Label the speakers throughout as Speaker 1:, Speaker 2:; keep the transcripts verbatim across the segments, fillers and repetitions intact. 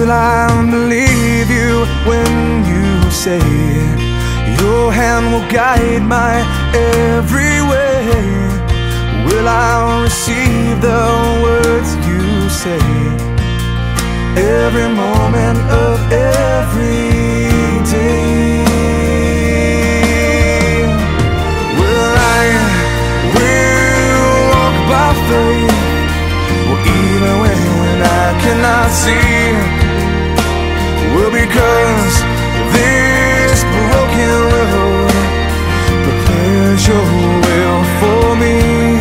Speaker 1: Will I believe you when you say your hand will guide my every way? Will I receive the words you say every moment of every day? Will I will walk by faith, well, even when I cannot see? Well, because this broken road prepares your will for me.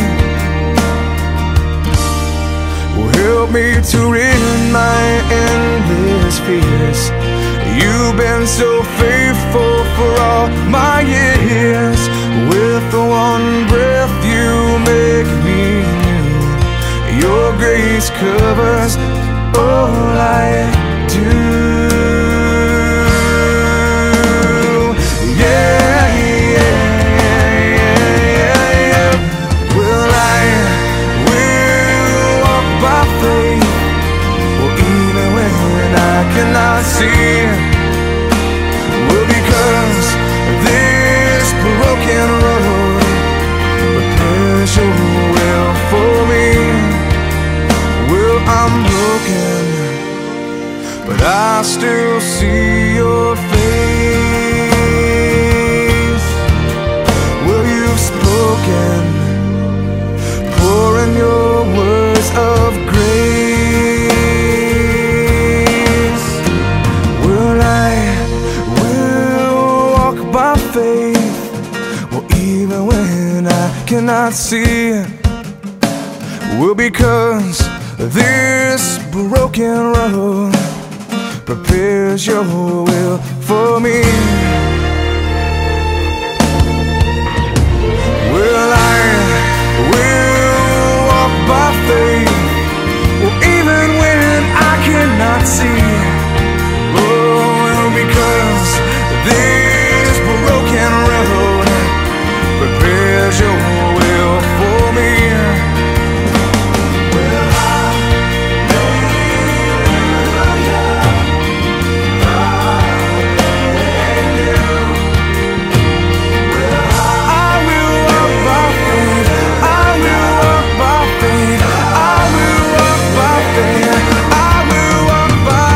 Speaker 1: Well, help me to rid my endless fears. You've been so faithful for all my years. With the one breath you make me new. Your grace covers all I do. Cannot see, well, because this broken road prepares your will for me. Well, I'm broken, but I still see your face. Well, you've spoken, pouring your words of grace. Cannot see, well, because this broken road prepares your will for me. Well, I will walk by faith, well, even when I cannot see. Oh, well, because this broken road prepares your will for me. Will I I will walk by faith. I will walk by faith. I will walk by faith. I will walk by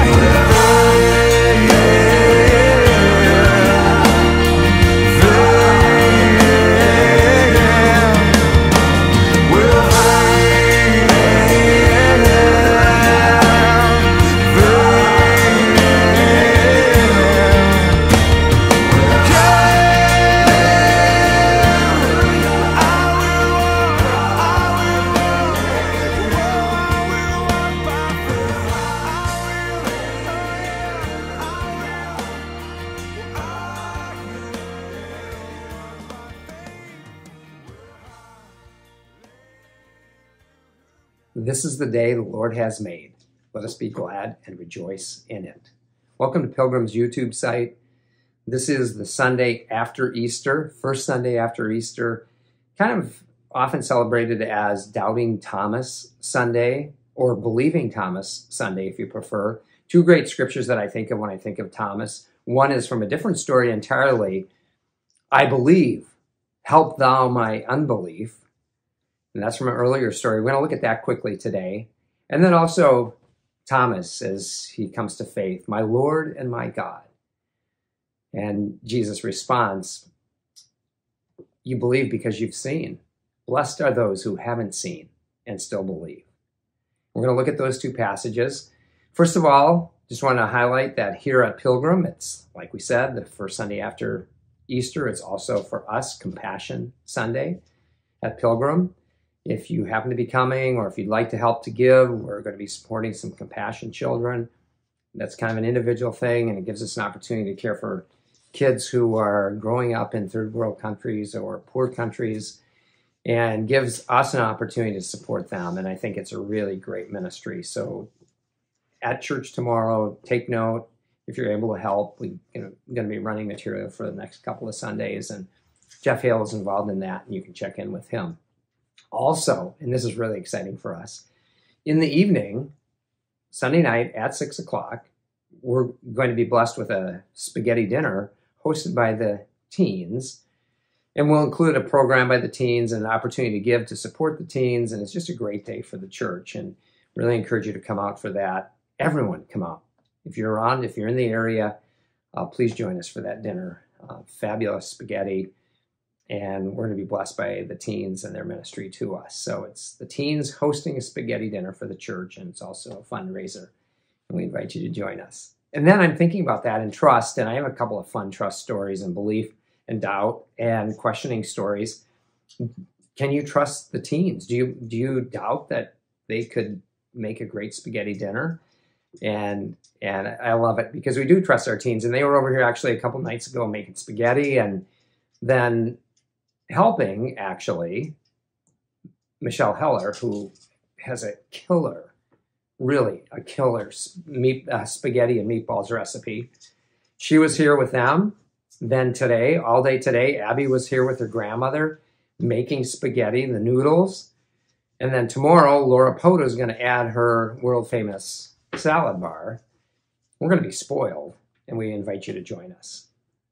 Speaker 2: This is the day the Lord has made. Let us be glad and rejoice in it. Welcome to Pilgrim's YouTube site. This is the Sunday after Easter, first Sunday after Easter, kind of often celebrated as Doubting Thomas Sunday or Believing Thomas Sunday, if you prefer. Two great scriptures that I think of when I think of Thomas. One is from a different story entirely. I believe, help thou my unbelief. And that's from an earlier story. We're going to look at that quickly today. And then also Thomas, as he comes to faith, my Lord and my God. And Jesus responds, you believe because you've seen. Blessed are those who haven't seen and still believe. We're going to look at those two passages. First of all, just want to highlight that here at Pilgrim, it's, like we said, the first Sunday after Easter. It's also for us Compassion Sunday at Pilgrim. If you happen to be coming or if you'd like to help to give, we're going to be supporting some Compassion children. That's kind of an individual thing, and it gives us an opportunity to care for kids who are growing up in third world countries or poor countries, and gives us an opportunity to support them. And I think it's a really great ministry. So at church tomorrow, take note. If you're able to help, we're going to be running material for the next couple of Sundays, and Jeff Hale is involved in that, and you can check in with him. Also, and this is really exciting for us, in the evening, Sunday night at six o'clock, we're going to be blessed with a spaghetti dinner hosted by the teens. And we'll include a program by the teens and an opportunity to give to support the teens. And it's just a great day for the church. And really encourage you to come out for that. Everyone come out. If you're around, if you're in the area, uh, please join us for that dinner. Uh, fabulous spaghetti. And we're going to be blessed by the teens and their ministry to us. So it's the teens hosting a spaghetti dinner for the church. And it's also a fundraiser. And we invite you to join us. And then I'm thinking about that in trust. And I have a couple of fun trust stories and belief and doubt and questioning stories. Can you trust the teens? Do you do you doubt that they could make a great spaghetti dinner? And and I love it because we do trust our teens. And they were over here actually a couple nights ago making spaghetti and then helping actually Michelle Heller, who has a killer, really a killer meat, uh, spaghetti and meatballs recipe. She was here with them. Then today, all day today, Abby was here with her grandmother making spaghetti, the noodles. And then tomorrow, Laura Poto is going to add her world-famous salad bar. We're going to be spoiled, and we invite you to join us.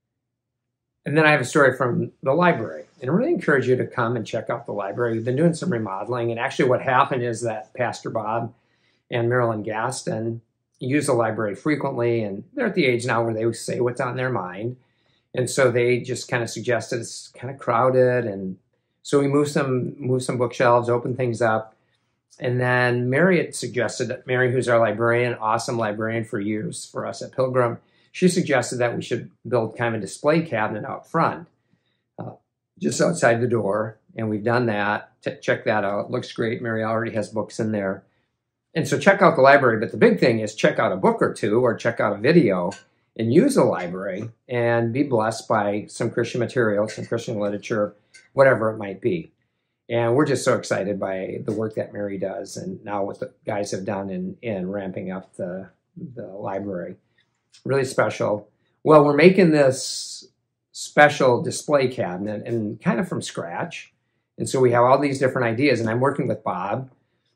Speaker 2: And then I have a story from the library. And I really encourage you to come and check out the library. We've been doing some remodeling. And actually what happened is that Pastor Bob and Marilyn Gaston use the library frequently. And they're at the age now where they say what's on their mind. And so they just kind of suggested it's kind of crowded. And so we moved some, moved some bookshelves, opened things up. And then Mary had suggested that Mary, who's our librarian, awesome librarian for years for us at Pilgrim, she suggested that we should build kind of a display cabinet out front, uh, just outside the door. And we've done that. T- check that out. It looks great. Mary already has books in there. And so check out the library. But the big thing is check out a book or two or check out a video and use the library and be blessed by some Christian material, some Christian literature, whatever it might be. And we're just so excited by the work that Mary does and now what the guys have done in, in ramping up the, the library. Really special. Well, we're making this special display cabinet and kind of from scratch. And so we have all these different ideas. And I'm working with Bob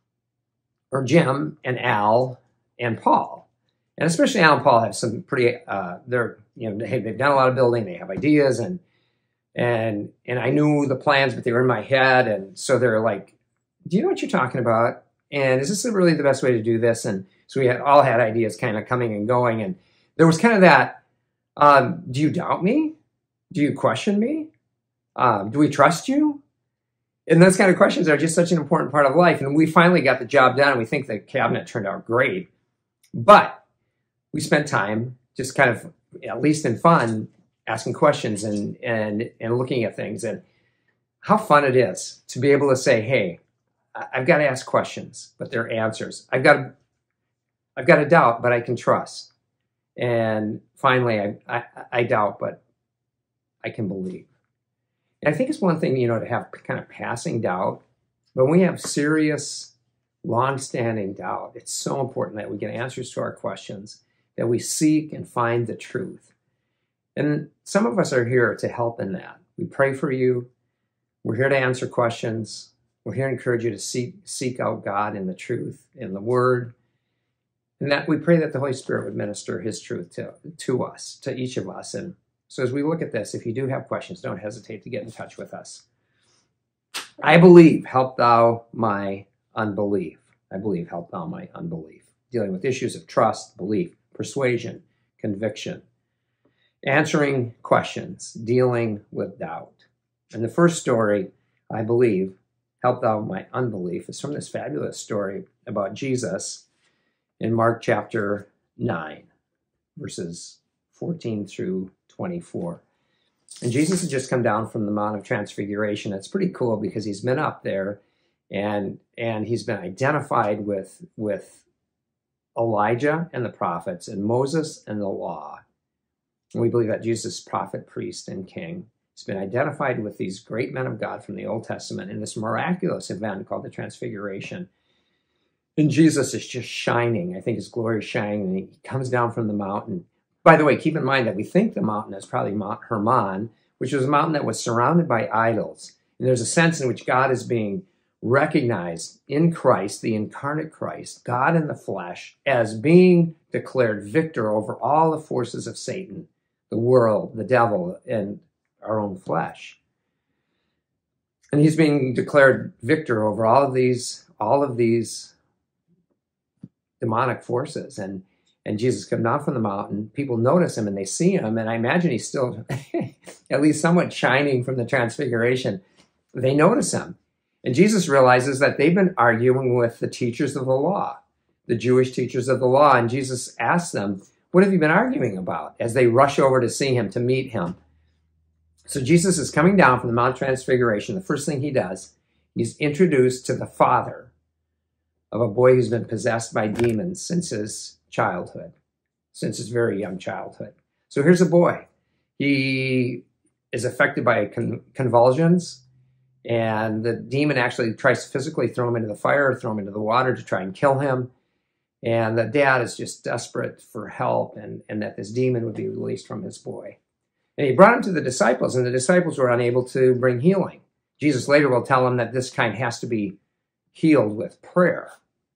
Speaker 2: or Jim and Al and Paul. And especially Al and Paul have some pretty, uh, they're, you know, hey, they've done a lot of building. They have ideas and, and, and I knew the plans, but they were in my head. And so they're like, do you know what you're talking about? And is this really the best way to do this? And so we had all had ideas kind of coming and going. And there was kind of that, um, do you doubt me? Do you question me? Um, do we trust you? And those kind of questions are just such an important part of life. And we finally got the job done. And we think the cabinet turned out great. But we spent time just kind of, at least in fun, asking questions and, and, and looking at things. And how fun it is to be able to say, hey, I've got to ask questions, but they're answers. I've got to, I've got to doubt, but I can trust. And finally, I, I, I doubt, but I can believe. And I think it's one thing, you know, to have kind of passing doubt, but when we have serious, long-standing doubt, it's so important that we get answers to our questions, that we seek and find the truth. And some of us are here to help in that. We pray for you. We're here to answer questions. We're here to encourage you to seek, seek out God in the truth, in the Word. And that we pray that the Holy Spirit would minister His truth to, to us, to each of us. And so as we look at this, if you do have questions, don't hesitate to get in touch with us. I believe, help thou my unbelief. I believe, help thou my unbelief. Dealing with issues of trust, belief, persuasion, conviction. Answering questions, dealing with doubt. And the first story, I believe, help thou my unbelief, is from this fabulous story about Jesus in Mark chapter nine, verses fourteen through twenty-four. And Jesus has just come down from the Mount of Transfiguration. It's pretty cool because he's been up there and and he's been identified with, with Elijah and the prophets and Moses and the law. And we believe that Jesus is prophet, priest, and king. He's been identified with these great men of God from the Old Testament in this miraculous event called the Transfiguration. And Jesus is just shining. I think his glory is shining. And he comes down from the mountain. By the way, keep in mind that we think the mountain is probably Mount Hermon, which was a mountain that was surrounded by idols. And there's a sense in which God is being recognized in Christ, the incarnate Christ, God in the flesh, as being declared victor over all the forces of Satan, the world, the devil, and our own flesh. And he's being declared victor over all of these, all of these demonic forces. And, and Jesus comes down from the mountain. People notice him and they see him. And I imagine he's still at least somewhat shining from the transfiguration. They notice him. And Jesus realizes that they've been arguing with the teachers of the law, the Jewish teachers of the law. And Jesus asks them, what have you been arguing about? As they rush over to see him, to meet him. So Jesus is coming down from the Mount Transfiguration. The first thing he does, he's introduced to the father of a boy who's been possessed by demons since his childhood, since his very young childhood. So here's a boy. He is affected by con convulsions, and the demon actually tries to physically throw him into the fire, throw him into the water to try and kill him. And the dad is just desperate for help and, and that this demon would be released from his boy. And he brought him to the disciples, and the disciples were unable to bring healing. Jesus later will tell them that this kind has to be healed with prayer.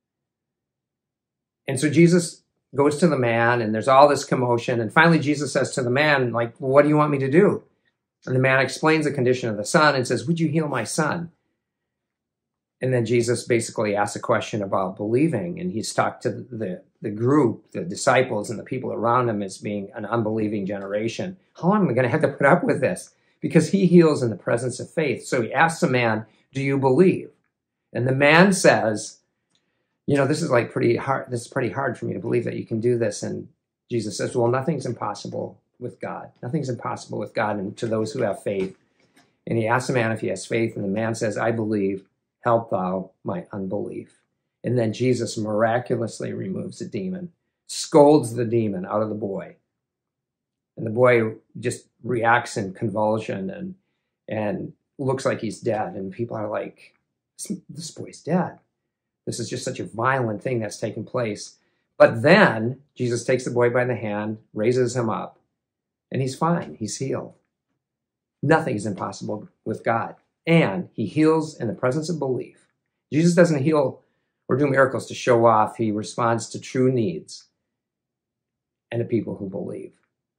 Speaker 2: And so Jesus goes to the man, and there's all this commotion. And finally, Jesus says to the man, like, well, what do you want me to do? And the man explains the condition of the son and says, would you heal my son? And then Jesus basically asks a question about believing. And he's talked to the, the group, the disciples, and the people around him as being an unbelieving generation. How long am I going to have to put up with this? Because he heals in the presence of faith. So he asks the man, do you believe? And the man says, you know, this is like pretty hard. This is pretty hard for me to believe that you can do this. And Jesus says, well, nothing's impossible with God. Nothing's impossible with God and to those who have faith. And he asks the man if he has faith. And the man says, I believe. Help thou my unbelief. And then Jesus miraculously removes the demon, scolds the demon out of the boy. And the boy just reacts in convulsion and, and looks like he's dead. And people are like, this, this boy's dead. This is just such a violent thing that's taken place. But then Jesus takes the boy by the hand, raises him up, and he's fine. He's healed. Nothing is impossible with God. And he heals in the presence of belief. Jesus doesn't heal or do miracles to show off. He responds to true needs and to people who believe.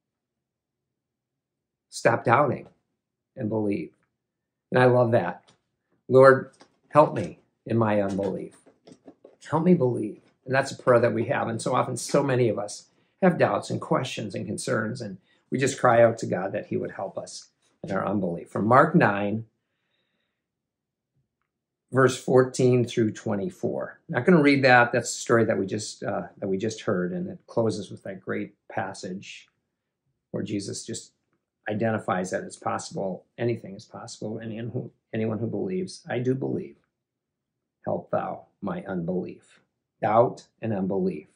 Speaker 2: Stop doubting and believe. And I love that. Lord, help me in my unbelief. Help me believe. And that's a prayer that we have. And so often, so many of us have doubts and questions and concerns. And we just cry out to God that he would help us in our unbelief. From Mark nine, verse fourteen through twenty-four. I'm not going to read that. That's the story that we just uh, that we just heard, and it closes with that great passage where Jesus just identifies that it's possible. Anything is possible. Anyone who, anyone who believes, I do believe. Help thou my unbelief. Doubt and unbelief.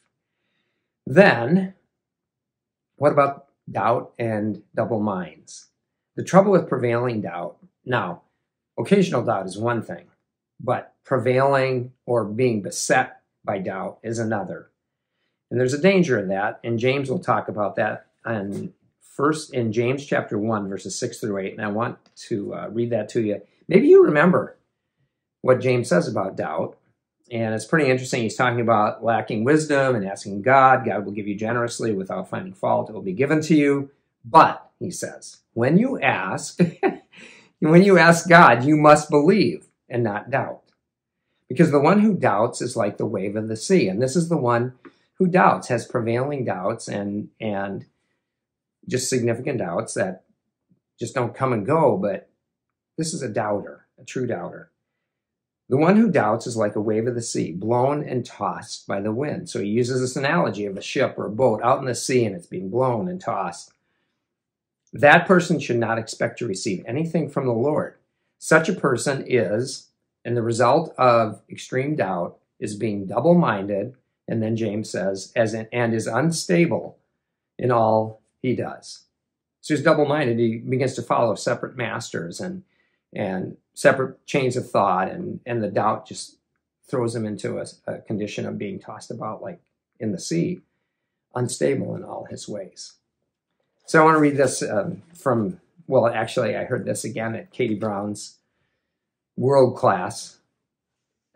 Speaker 2: Then, what about doubt and double minds? The trouble with prevailing doubt. Now, occasional doubt is one thing. But prevailing or being beset by doubt is another. And there's a danger in that, and James will talk about that on first in James chapter one, verses six through eight, and I want to uh, read that to you. Maybe you remember what James says about doubt, and it's pretty interesting. He's talking about lacking wisdom and asking God. God will give you generously without finding fault. It will be given to you. But, he says, when you ask, when you ask God, you must believe and not doubt. Because the one who doubts is like the wave of the sea. And this is the one who doubts, has prevailing doubts and, and just significant doubts that just don't come and go. But this is a doubter, a true doubter. The one who doubts is like a wave of the sea, blown and tossed by the wind. So he uses this analogy of a ship or a boat out in the sea, and it's being blown and tossed. That person should not expect to receive anything from the Lord. Such a person is, and the result of extreme doubt is being double-minded, and then James says, as in, and is unstable in all he does. So he's double-minded. He begins to follow separate masters and and separate chains of thought, and, and the doubt just throws him into a, a condition of being tossed about like in the sea, unstable in all his ways. So I want to read this um, from, well, actually, I heard this again at Katie Brown's world class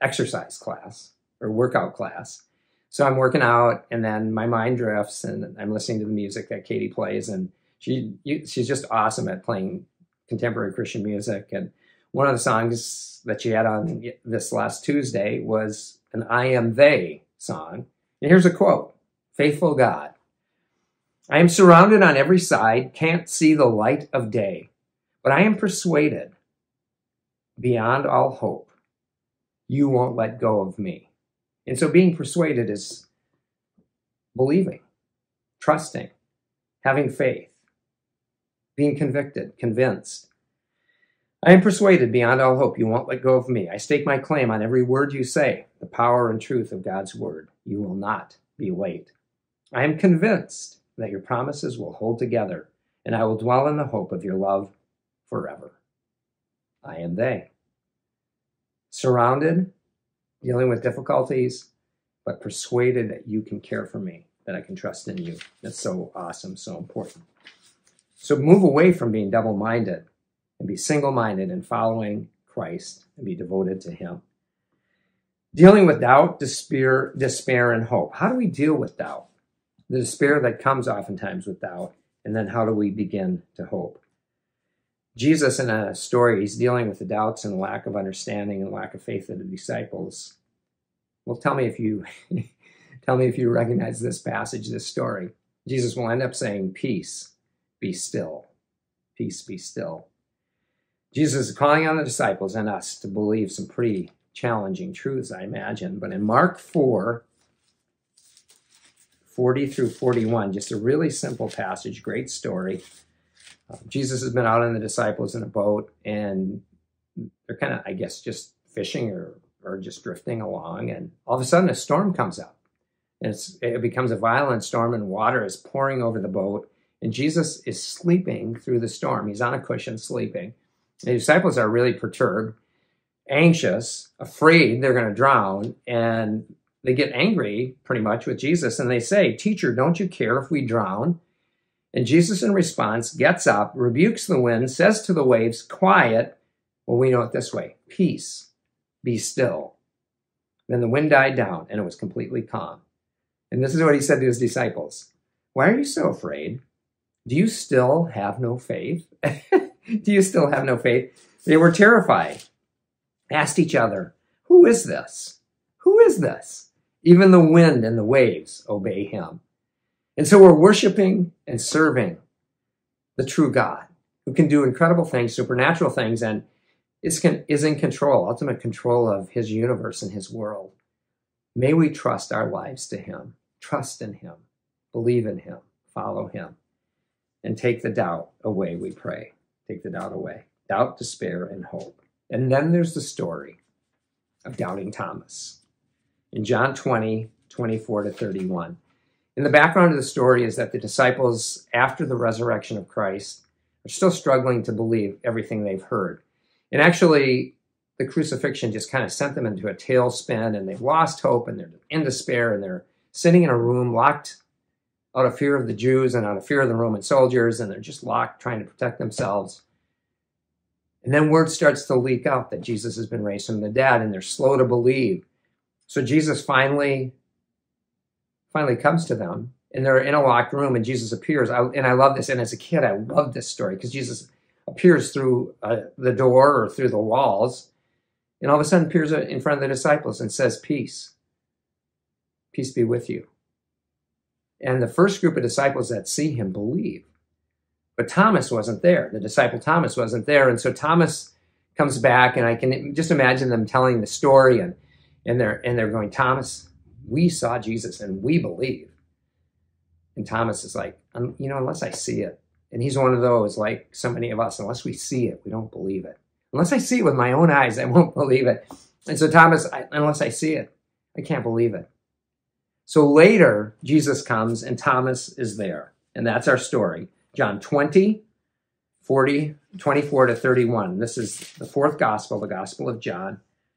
Speaker 2: exercise class or workout class. So I'm working out, and then my mind drifts, and I'm listening to the music that Katie plays, and she she's just awesome at playing contemporary Christian music. And one of the songs that she had on this last Tuesday was an I Am They song. And here's a quote: "Faithful God, I am surrounded on every side, can't see the light of day, but I am persuaded beyond all hope you won't let go of me." And so being persuaded is believing, trusting, having faith, being convicted, convinced. "I am persuaded beyond all hope you won't let go of me. I stake my claim on every word you say, the power and truth of God's word. You will not be late. I am convinced that your promises will hold together, and I will dwell in the hope of your love forever." I am they. Surrounded, dealing with difficulties, but persuaded that you can care for me, that I can trust in you. That's so awesome, so important. So move away from being double-minded and be single-minded in following Christ and be devoted to him. Dealing with doubt, despair, despair, and hope. How do we deal with doubt? The despair that comes oftentimes with doubt, and then how do we begin to hope? Jesus, in a story, he's dealing with the doubts and lack of understanding and lack of faith of the disciples. Well, tell me if you tell me if you recognize this passage, this story. Jesus will end up saying, "Peace, be still. Peace, be still." Jesus is calling on the disciples and us to believe some pretty challenging truths, I imagine. But in Mark four, forty through forty-one, just a really simple passage, great story. Uh, Jesus has been out on the disciples in a boat, and they're kind of, I guess, just fishing or, or just drifting along. And all of a sudden, a storm comes up. And it's, it becomes a violent storm, and water is pouring over the boat. And Jesus is sleeping through the storm. He's on a cushion sleeping. The disciples are really perturbed, anxious, afraid they're going to drown. And they get angry pretty much with Jesus. And they say, "Teacher, don't you care if we drown?" And Jesus, in response, gets up, rebukes the wind, says to the waves, "Quiet." Well, we know it this way: "Peace, be still." Then the wind died down, and it was completely calm. And this is what he said to his disciples: "Why are you so afraid? Do you still have no faith?" Do you still have no faith? They were terrified, asked each other, "Who is this? Who is this? Even the wind and the waves obey him." And so we're worshiping and serving the true God who can do incredible things, supernatural things, and is, can, is in control, ultimate control of his universe and his world. May we trust our lives to him, trust in him, believe in him, follow him, and take the doubt away, we pray. Take the doubt away. Doubt, despair, and hope. And then there's the story of doubting Thomas in John twenty, twenty-four to thirty-one. In the background of the story is that the disciples, after the resurrection of Christ, are still struggling to believe everything they've heard. And actually, the crucifixion just kind of sent them into a tailspin, and they've lost hope, and they're in despair, and they're sitting in a room locked out of fear of the Jews and out of fear of the Roman soldiers, and they're just locked, trying to protect themselves. And then word starts to leak out that Jesus has been raised from the dead, and they're slow to believe. So Jesus finally... finally comes to them, and they're in a locked room, and Jesus appears. I, and I love this. And as a kid, I loved this story because Jesus appears through uh, the door or through the walls, and all of a sudden appears in front of the disciples and says, "Peace. Peace be with you." And the first group of disciples that see him believe. But Thomas wasn't there. The disciple Thomas wasn't there. And so Thomas comes back, and I can just imagine them telling the story, and, and, they're, and they're going, "Thomas, we saw Jesus and we believe." And Thomas is like, um, you know, unless I see it. And he's one of those, like so many of us, unless we see it, we don't believe it. Unless I see it with my own eyes, I won't believe it. And so Thomas, I, unless I see it, I can't believe it. So later, Jesus comes and Thomas is there. And that's our story. John twenty, forty, twenty-four to thirty-one. This is the fourth gospel, the Gospel of John.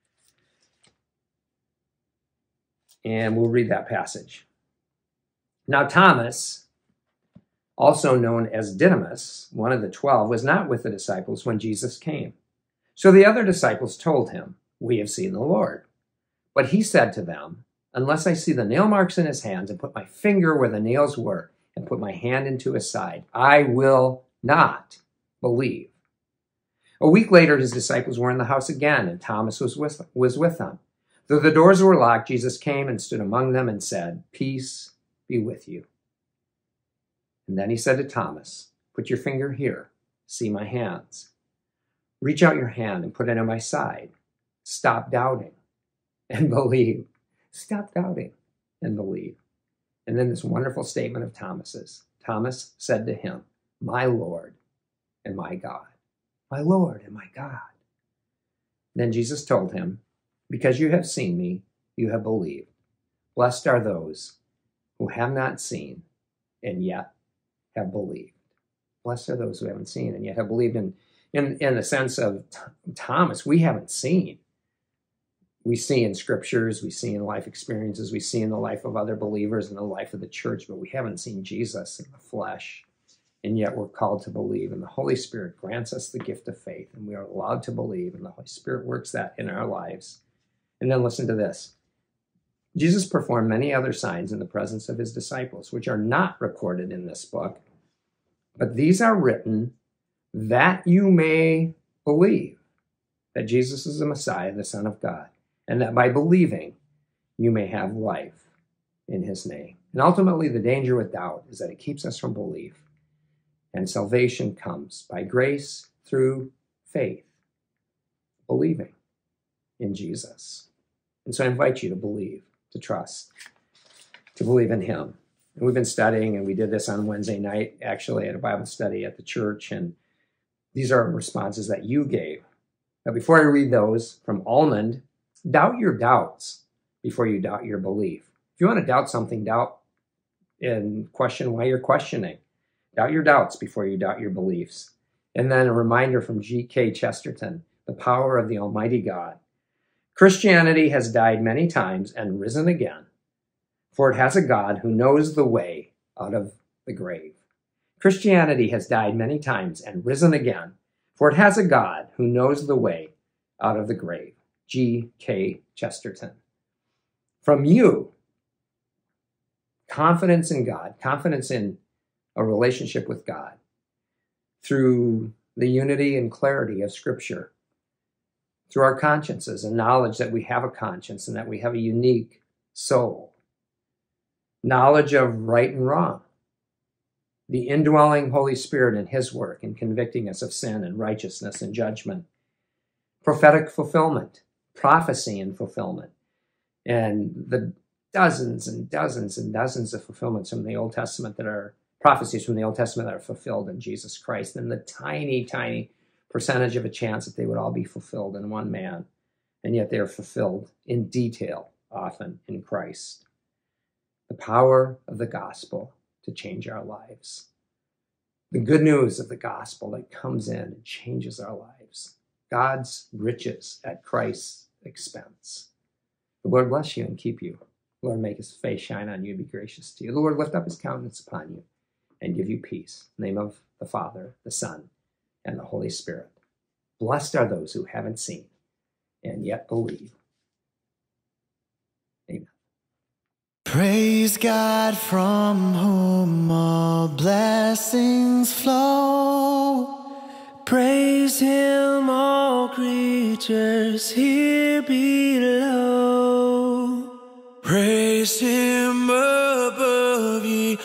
Speaker 2: And we'll read that passage. Now Thomas, also known as Didymus, one of the twelve, was not with the disciples when Jesus came. So the other disciples told him, "We have seen the Lord." But he said to them, unless I see the nail marks in his hands and put my finger where the nails were and put my hand into his side, I will not believe. A week later, his disciples were in the house again, and Thomas was with, was with them. Though the doors were locked, Jesus came and stood among them and said, peace be with you. And then he said to Thomas, put your finger here, see my hands. Reach out your hand and put it on my side. Stop doubting and believe. Stop doubting and believe. And then this wonderful statement of Thomas's. Thomas said to him, my Lord and my God. My Lord and my God. Then Jesus told him, because you have seen me, you have believed. Blessed are those who have not seen and yet have believed. Blessed are those who haven't seen and yet have believed. In, in, in the sense of Thomas, we haven't seen. We see in scriptures, we see in life experiences, we see in the life of other believers, in the life of the church, but we haven't seen Jesus in the flesh. And yet we're called to believe. And the Holy Spirit grants us the gift of faith, and we are allowed to believe, and the Holy Spirit works that in our lives. And then listen to this. Jesus performed many other signs in the presence of his disciples, which are not recorded in this book, but these are written that you may believe that Jesus is the Messiah, the Son of God, and that by believing you may have life in his name. And ultimately, the danger with doubt is that it keeps us from belief. And salvation comes by grace through faith, believing in Jesus. And so I invite you to believe, to trust, to believe in him. And we've been studying, and we did this on Wednesday night, actually, at a Bible study at the church. And these are responses that you gave. Now, before I read those from Almond, doubt your doubts before you doubt your belief. If you want to doubt something, doubt and question why you're questioning. Doubt your doubts before you doubt your beliefs. And then a reminder from G K Chesterton, the power of the Almighty God. Christianity has died many times and risen again, for it has a God who knows the way out of the grave. Christianity has died many times and risen again, for it has a God who knows the way out of the grave. G K Chesterton. From you, confidence in God, confidence in a relationship with God through the unity and clarity of Scripture, through our consciences and knowledge that we have a conscience and that we have a unique soul, knowledge of right and wrong, the indwelling Holy Spirit in his work in convicting us of sin and righteousness and judgment, prophetic fulfillment, prophecy and fulfillment, and the dozens and dozens and dozens of fulfillments from the Old Testament that are prophecies from the Old Testament that are fulfilled in Jesus Christ, and the tiny, tiny percentage of a chance that they would all be fulfilled in one man, and yet they are fulfilled in detail, often in Christ. The power of the gospel to change our lives. The good news of the gospel that comes in and changes our lives. God's riches at Christ's expense. The Lord bless you and keep you. The Lord make his face shine on you and be gracious to you. The Lord lift up his countenance upon you and give you peace. In the name of the Father, the Son, and the Holy Spirit. Blessed are those who haven't seen and yet believe. Amen.
Speaker 1: Praise God from whom all blessings flow. Praise him, all creatures here below. Praise him above, ye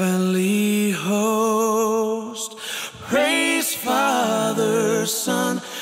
Speaker 1: heavenly host. Praise Father, Son,